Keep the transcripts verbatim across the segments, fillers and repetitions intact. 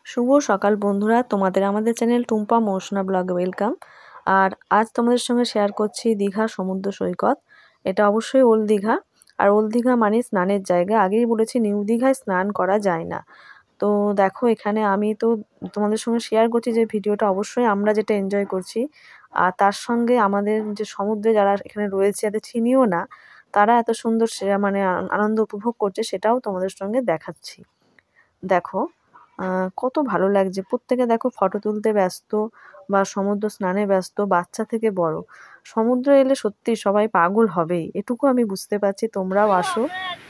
শুভ সকাল বন্ধুরা, তোমাদের আমাদের চ্যানেল টুম্পা মৌসুনা ব্লগে ওয়েলকাম। আর আজ তোমাদের সঙ্গে শেয়ার করছি দীঘা সমুদ্র সৈকত। এটা অবশ্যই ওল্ড দীঘা। আর ওল্ড দীঘা মানে স্নানের জায়গা। আগেই বলেছি নিউ দীঘায় স্নান করা যায় না। তো দেখো এখানে আমি তো তোমাদের সঙ্গে শেয়ার করছি যে ভিডিওটা অবশ্যই আমরা যেটা এনজয় করছি, আর তার সঙ্গে আমাদের যে সমুদ্রে যারা এখানে রয়েছে যাদের চিনিও না, তারা এত সুন্দর মানে আনন্দ উপভোগ করছে সেটাও তোমাদের সঙ্গে দেখাচ্ছি। দেখো কত ভালো লাগছে, প্রত্যেকে দেখো ফটো তুলতে ব্যস্ত বা সমুদ্র স্নানে ব্যস্ত, বাচ্চা থেকে বড়। সমুদ্র এলে সত্যি সবাই পাগল হবেই, এটুকু আমি বুঝতে পারছি। তোমরাও আসো।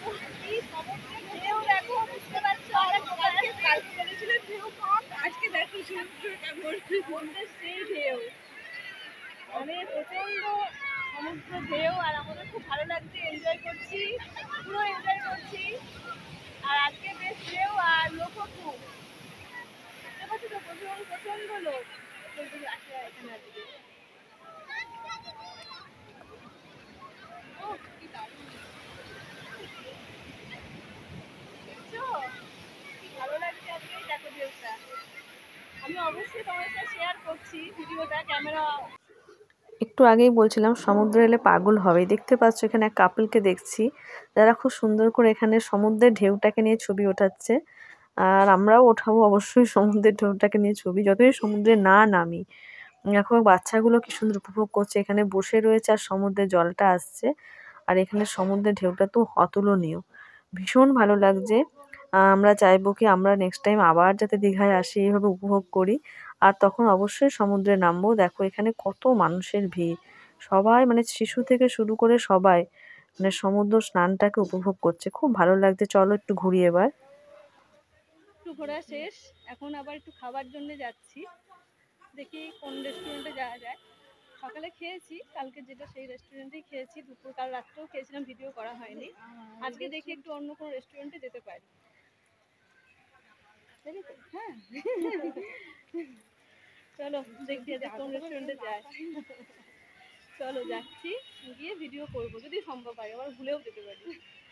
সমুদ্র ঢেউ আর আমাদের খুব ভালো লাগছে, এনজয় করছি, পুরো এনজয় করছি। আর আজকে বেশ ঢেউ আর লোকও খুব, বুঝতে পারছি তো, প্রচন্ড প্রচন্ড লোক আসে এখানে আজকে। দেখছো কি ভালো লাগছে আজকে, দেখো ঢেউটা। আমি অবশ্যই তোমার সাথে শেয়ার করছি ভিডিওটা, ক্যামেরা। একটু আগেই বলছিলাম সমুদ্রে এলে পাগল হবে। দেখতে পাচ্ছ এখানে এক কাপলকে দেখছি, যারা খুব সুন্দর করে এখানে সমুদ্রের ঢেউটাকে নিয়ে ছবি ওঠাচ্ছে। আর আমরাও ওঠাবো অবশ্যই সমুদ্রের ঢেউটাকে নিয়ে ছবি, যতই সমুদ্রে না নামি। দেখো বাচ্চাগুলো কি সুন্দর উপভোগ করছে, এখানে বসে রয়েছে আর সমুদ্রের জলটা আসছে। আর এখানে সমুদ্রের ঢেউটা তো অতুলনীয়, ভীষণ ভালো লাগছে। আমরা চাইবো কি আমরা নেক্সট টাইম আবার যাতে দীঘায় আসি, এইভাবে উপভোগ করি। আর তখন অবশ্যই সমুদ্রে নামবো। দেখো এখানে কত মানুষের ভিড়, সবাই মানে শিশু থেকে শুরু করে সবাই মানে সমুদ্র স্নানটাকে উপভোগ করছে, খুব ভালো লাগছে। চলো একটু ঘুরি এবার। একটু ঘোরা শেষ, এখন আবার একটু খাবার জন্য যাচ্ছি, দেখি কোন রেস্টুরেন্টে যাওয়া যায়। সকালে খেয়েছি কালকে যেটা, সেই রেস্টুরেন্টেই খেয়েছি। দুপুর কাল রাত্রেও খেয়েছিলাম, ভিডিও করা হয়নি। আজকে দেখি একটু অন্য কোনো রেস্টুরেন্টে যেতে পারি। হ্যাঁ চলো দেখি কোন রেস্টুরেন্টে যায়। চলো যাচ্ছি, গিয়ে ভিডিও করবো যদি সম্ভব হয়, আবার ভুলেও যেতে পারি।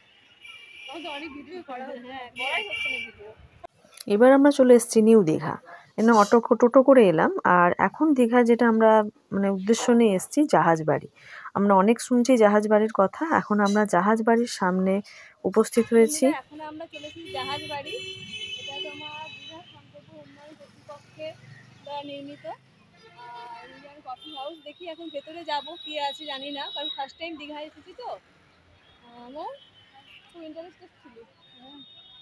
অনেক ভিডিও করা, হ্যাঁ করাই হচ্ছে না ভিডিও। এবার আমরা চলে এসেছি নিউ দীঘা। এখানে অটো টোটো করে এলাম। আর এখন দীঘা যেটা আমরা মানে উদ্দেশ্য নিয়ে এসেছি জাহাজ বাড়ি। আমরা অনেক শুনছি জাহাজ বাড়ির কথা, এখন আমরা জাহাজ বাড়ির সামনে উপস্থিত হয়েছি। এখন আমরা চলেছি জাহাজ বাড়ি। এটা তোমার দীঘা সম্পর্ক উন্নয়ন কর্তৃপক্ষের দ্বারা নির্মিত ইন্ডিয়ান কফি হাউস। দেখি এখন ভেতরে যাব, কি আছে জানি না, কারণ ফার্স্ট টাইম দীঘায় এসেছি তো। আমার খুব ইন্টারেস্টেড ছিল। হ্যাঁ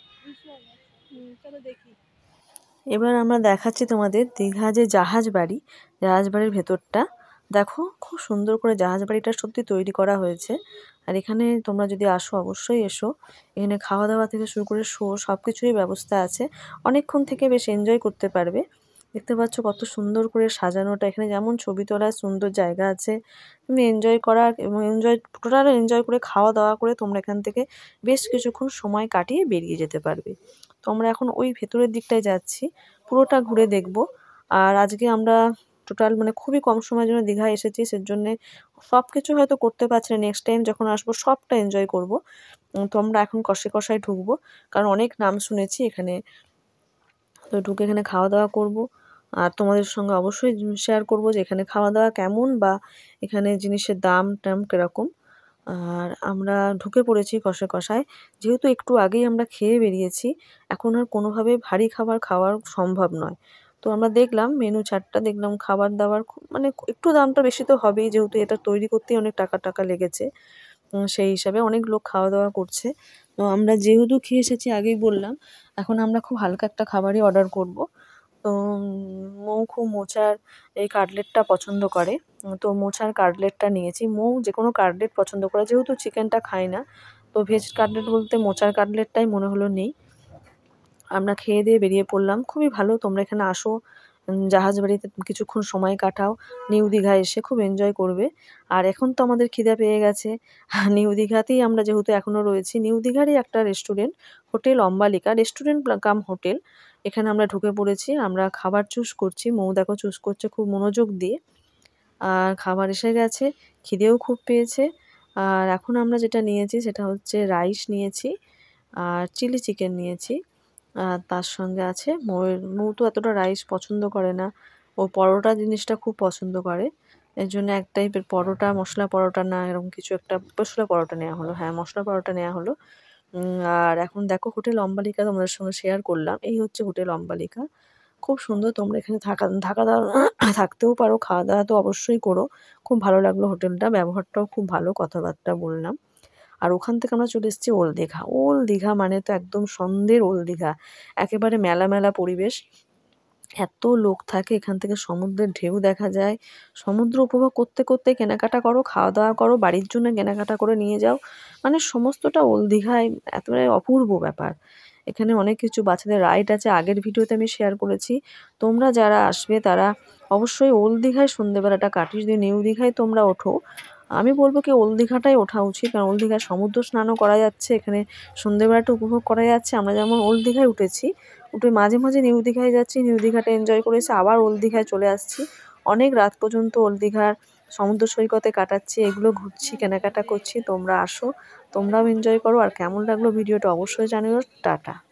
চলো দেখি। এবার আমরা দেখাচ্ছি তোমাদের দীঘা যে জাহাজ বাড়ি, জাহাজ বাড়ির ভেতরটা দেখো, খুব সুন্দর করে জাহাজ বাড়িটা সত্যি তৈরি করা হয়েছে। আর এখানে তোমরা যদি আসো অবশ্যই এসো। এখানে খাওয়া দাওয়া থেকে শুরু করে শো সব কিছুরই ব্যবস্থা আছে, অনেকক্ষণ থেকে বেশ এনজয় করতে পারবে। দেখতে পাচ্ছ কত সুন্দর করে সাজানোটা, এখানে যেমন ছবি তোলার সুন্দর জায়গা আছে, তুমি এনজয় করার এবং এনজয় টোটাল এনজয় করে খাওয়া দাওয়া করে তোমরা এখান থেকে বেশ কিছুক্ষণ সময় কাটিয়ে বেরিয়ে যেতে পারবে। তো আমরা এখন ওই ভেতরের দিকটায় যাচ্ছি, পুরোটা ঘুরে দেখব। আর আজকে আমরা টোটাল মানে খুবই কম সময়ের জন্য দীঘায় এসেছি, সেজন্যে সব কিছু হয়তো করতে পারছি না। নেক্সট টাইম যখন আসবো সবটা এনজয় করব। তো আমরা এখন কষে কষায় ঢুকবো, কারণ অনেক নাম শুনেছি এখানে। তো ঢুকে এখানে খাওয়া দাওয়া করব। আর তোমাদের সঙ্গে অবশ্যই শেয়ার করব যে এখানে খাওয়া দাওয়া কেমন বা এখানে জিনিসের দাম টাম কীরকম। আর আমরা ঢুকে পড়েছি কষে কষায়, যেহেতু একটু আগেই আমরা খেয়ে বেরিয়েছি, এখন আর কোনোভাবে ভারী খাবার খাওয়ার সম্ভব নয়। তো আমরা দেখলাম মেনু চার্টটা, দেখলাম খাবার দাবার মানে একটু দামটা বেশি তো হবেই, যেহেতু এটা তৈরি করতেই অনেক টাকা টাকা লেগেছে। সেই হিসাবে অনেক লোক খাওয়া দাওয়া করছে। তো আমরা যেহেতু খেয়ে এসেছি আগেই বললাম, এখন আমরা খুব হালকা একটা খাবারই অর্ডার করব। তো মৌ খুব মোচার এই কাটলেটটা পছন্দ করে, তো মোচার কাটলেটটা নিয়েছি। মৌ যে কোনো কাটলেট পছন্দ করে, যেহেতু চিকেনটা খায় না, তো ভেজ কাটলেট বলতে মোচার কাটলেটটাই মনে হলো নেই। আমরা খেয়ে দিয়ে বেরিয়ে পড়লাম। খুবই ভালো, তোমরা এখানে আসো, জাহাজ বাড়িতে কিছুক্ষণ সময় কাটাও, নিউ দীঘায় এসে খুব এনজয় করবে। আর এখন তো আমাদের খিদে পেয়ে গেছে, নিউ দীঘাতেই আমরা যেহেতু এখনও রয়েছি, নিউ দীঘারই একটা restaurant, hotel Ambalika restaurant cum hotel, এখানে আমরা ঢুকে পড়েছি। আমরা খাবার চুজ করছি, মৌ দেখো চুজ করছে খুব মনোযোগ দিয়ে। আর খাবার এসে গেছে, খিদেও খুব পেয়েছে। আর এখন আমরা যেটা নিয়েছি সেটা হচ্ছে রাইস নিয়েছি আর চিলি চিকেন নিয়েছি। আর তার সঙ্গে আছে ময়ূর। মৌ তো এতটা রাইস পছন্দ করে না, ও পরোটা জিনিসটা খুব পছন্দ করে। এর জন্য এক টাইপের পরোটা, মশলা পরোটা না এরকম কিছু একটা মশলা পরোটা নেওয়া হলো। হ্যাঁ, মশলা পরোটা নেওয়া হলো। উম, আর এখন দেখো হোটেল অম্বালিকা তোমাদের সঙ্গে শেয়ার করলাম। এই হচ্ছে হোটেল অম্বালিকা। খুব সুন্দর, তোমরা এখানে থাকা থাকা দাওয়া থাকতেও পারো, খাওয়া দাওয়া তো অবশ্যই করো। খুব ভালো লাগলো হোটেলটা, ব্যবহারটাও খুব ভালো, কথাবার্তা বললাম। আর ওখান থেকে আমরা চলে এসেছি ওল্ড দীঘা। ওল্ড দীঘা মানে তো একদম সন্ধ্যের ওল্ড দীঘা, একেবারে মেলা মেলা পরিবেশ। এত লোক থাকে, এখান থেকে সমুদ্রের ঢেউ দেখা যায়। সমুদ্র উপভোগ করতে করতে কেনাকাটা করো, খাওয়া দাওয়া করো, বাড়ির জন্য কেনাকাটা করে নিয়ে যাও। মানে সমস্তটা ওল্ড দীঘায় একেবারে অপূর্ব ব্যাপার। এখানে অনেক কিছু বাচ্চাদের রাইড আছে, আগের ভিডিওতে আমি শেয়ার করেছি। তোমরা যারা আসবে তারা অবশ্যই ওল্ড দীঘায় সন্ধ্যেবেলাটা কাটিয়ে, যদি নিউ দীঘায় তোমরা ওঠো, আমি বলবো কি ওল্ড দীঘাটাই ওঠা উচিত। কারণ ওল্ড দীঘায় সমুদ্র স্নানও করা যাচ্ছে, এখানে সন্ধ্যেবেলাটা উপভোগ করা যাচ্ছে। আমরা যেমন ওল্ড দীঘায় উঠেছি, উঠে মাঝে মাঝে নিউ দীঘায় যাচ্ছি, নিউ দীঘাটা এনজয় করে এসে আবার ওল্ড দীঘায় চলে আসছি। অনেক রাত পর্যন্ত ওল্ড দীঘার সমুদ্র সৈকতে কাটাচ্ছি, এগুলো ঘুরছি, কেনাকাটা করছি। তোমরা আসো, তোমরাও এনজয় করো। আর কেমন লাগলো ভিডিওটা অবশ্যই জানিও। টাটা।